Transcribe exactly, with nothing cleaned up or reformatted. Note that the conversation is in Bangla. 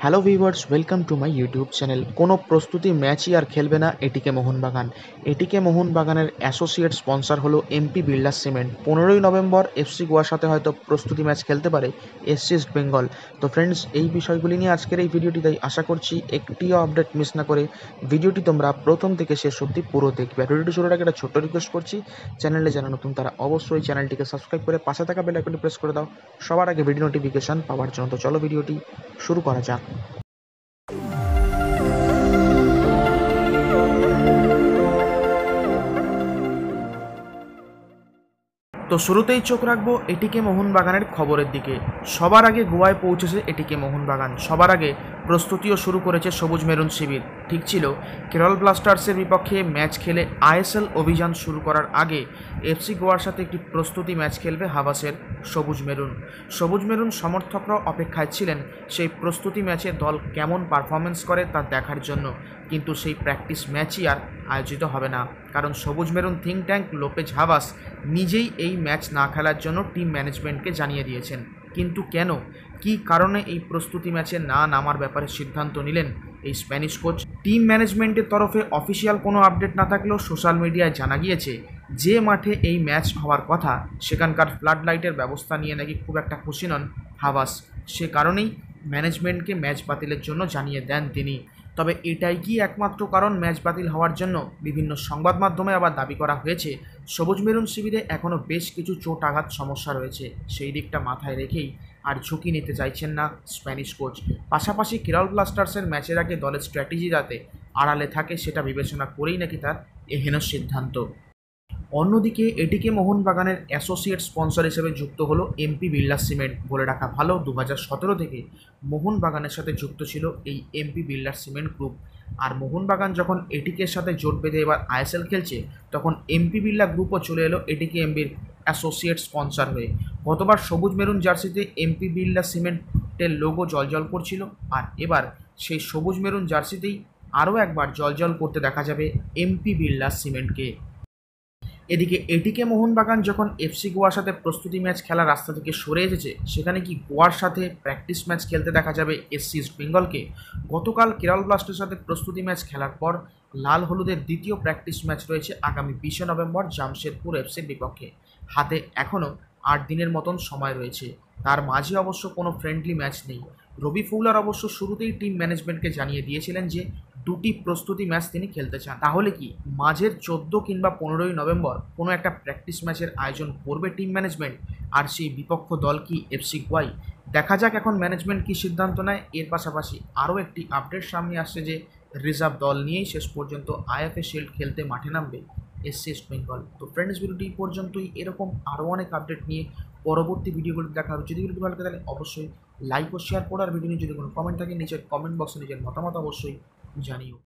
Hello viewers, welcome to my YouTube channel. কোনো প্রস্তুতি ম্যাচই আর খেলবে না এটিকে মোহনবাগান। এটিকে মোহনবাগানের অ্যাসোসিয়েট স্পন্সর হলো এমপি বিড়লা সিমেন্ট। পনেরোই নভেম্বর এফসি গোয়ার সাথে হয়তো প্রস্তুতি ম্যাচ খেলতে পারে এসসি ইস্ট বেঙ্গল। তো ফ্রেন্ডস, এই বিষয়গুলি নিয়ে আজকের এই ভিডিওটি, তাই আশা করছি একটিও আপডেট মিস না করে ভিডিওটি তোমরা প্রথম থেকে শেষ অবধি পুরো দেখবে। আর ভিডিওটি শুরুর আগে একটা ছোট্ট রিকোয়েস্ট করছি, চ্যানেলে যারা নতুন তারা অবশ্যই চ্যানেলটিকে সাবস্ক্রাইব করে পাশে থাকা বেল আইকনটি প্রেস করে দাও সবার আগে ভিডিও নোটিফিকেশন পাওয়ার জন্য। তো চলো ভিডিওটি শুরু করা যাক। তো শুরুতেই চোখ রাখবো এটিকে মোহনবাগানের খবরের দিকে। সবার আগে গোয়ায় পৌঁছেছে এটিকে মোহনবাগান। সবার আগে প্রস্তুতিও শুরু করেছে সবুজ মেরুন শিবির। ঠিক ছিল, কেরল ব্লাস্টার্সের বিপক্ষে ম্যাচ খেলে আইএসএল অভিযান শুরু করার আগে এফসি গোয়ার সাথে একটি প্রস্তুতি ম্যাচ খেলবে হাভাসের সবুজ মেরুন। সবুজ মেরুন সমর্থকরাও অপেক্ষায় ছিলেন সেই প্রস্তুতি ম্যাচে দল কেমন পারফরমেন্স করে তা দেখার জন্য। কিন্তু সেই প্র্যাকটিস ম্যাচই আর আয়োজিত হবে না, কারণ সবুজ maroon think tank Lopez Habas নিজেই এই ম্যাচ না খেলার জন্য টিম ম্যানেজমেন্টকে জানিয়ে দিয়েছেন। কিন্তু কেন, কী কারণে এই প্রস্তুতি ম্যাচে না নামার ব্যাপারে সিদ্ধান্ত নিলেন এই স্প্যানিশ কোচ? টিম ম্যানেজমেন্টের তরফে অফিসিয়াল কোনো আপডেট না থাকলেও সোশ্যাল মিডিয়ায় জানা গিয়েছে যে মাঠে এই ম্যাচ হওয়ার কথা সেখানকার ফ্লাড লাইটের ব্যবস্থা নিয়ে নাকি খুব একটা খুশি নন হাভাস। সে কারণেই ম্যানেজমেন্টকে ম্যাচ বাতিলের জন্য জানিয়ে দেন তিনি। তবে এটাই কি একমাত্র কারণ ম্যাচ বাতিল হওয়ার জন্য? বিভিন্ন সংবাদ মাধ্যমে আবার দাবি করা হয়েছে সবুজ মেরুন শিবিরে এখনও বেশ কিছু চোট আঘাত সমস্যা রয়েছে। সেই দিকটা মাথায় রেখেই আর ঝুঁকি নিতে চাইছেন না স্প্যানিশ কোচ। পাশাপাশি কেরল ব্লাস্টার্সের ম্যাচের আগে দলের স্ট্র্যাটেজি যাতে আড়ালে থাকে সেটা বিবেচনা করেই নাকি তার এহেন সিদ্ধান্ত। অন্যদিকে এটিকে মোহনবাগানের অ্যাসোসিয়েট স্পন্সর হিসেবে যুক্ত হলো এমপি বিড়লা সিমেন্ট। বলে রাখা ভালো, দু হাজার সতেরো থেকে মোহনবাগানের সাথে যুক্ত ছিল এই এমপি বিড়লা সিমেন্ট গ্রুপ। আর মোহনবাগান যখন এটিকের সাথে জোট বেঁধে এবার আইএসএল খেলছে, তখন এমপি বিড়লা গ্রুপও চলে এলো এটিকে এমবির অ্যাসোসিয়েট স্পন্সর হয়ে। গতবার সবুজ মেরুন জার্সিতে এমপি বিড়লা সিমেন্টের লোগো জলজল করছিল, আর এবার সেই সবুজ মেরুন জার্সিতেই আরও একবার জলজল করতে দেখা যাবে এমপি বিড়লা সিমেন্টকে। এদিকে এটিকে মোহনবাগান যখন এফসি গোয়ার সাথে প্রস্তুতি ম্যাচ খেলার রাস্তা থেকে সরে এসেছে, সেখানে কি গোয়ার সাথে প্র্যাকটিস ম্যাচ খেলতে দেখা যাবে এসসি ইস্ট বেঙ্গলকে? গতকাল কেরল ব্লাস্টার্সের সাথে প্রস্তুতি ম্যাচ খেলার পর লাল হলুদের দ্বিতীয় প্র্যাকটিস ম্যাচ রয়েছে আগামী বিশে নভেম্বর জামশেদপুর এফসির বিপক্ষে। হাতে এখনও আট দিনের মতন সময় রয়েছে, তার মাঝে অবশ্য কোনো ফ্রেন্ডলি ম্যাচ নেই। রবি ফৌলার অবশ্য শুরুতেই টিম ম্যানেজমেন্টকে জানিয়ে দিয়েছিলেন যে দুটি প্রস্তুতি ম্যাচ তিনি খেলতে চান। তাহলে কি মাঝের চোদ্দো কিংবা পনেরোই নভেম্বর কোনো একটা প্র্যাকটিস ম্যাচের আয়োজন করবে টিম ম্যানেজমেন্ট? আর সেই বিপক্ষ দল কি এফসি গোয়াই? দেখা যাক এখন ম্যানেজমেন্ট কী সিদ্ধান্ত নেয়। এর পাশাপাশি আরও একটি আপডেট সামনে আসছে যে রিজার্ভ দল নিয়েই শেষ পর্যন্ত আইএফএ শিল্ড খেলতে মাঠে নামবে এসসি ইস্ট বেঙ্গল। তো ফ্রেন্ডস, ভিডিওটি এই পর্যন্তই। এরকম আরও অনেক আপডেট নিয়ে পরবর্তী ভিডিওগুলো দেখা হবে। যদি ভিডিওটি ভালো লাগে তাহলে অবশ্যই লাইক ও শেয়ার করো। আর ভিডিও নিয়ে যদি কোনো কমেন্ট থাকে নিচের কমেন্ট বক্সে নিজের মতামত অবশ্যই জানিও।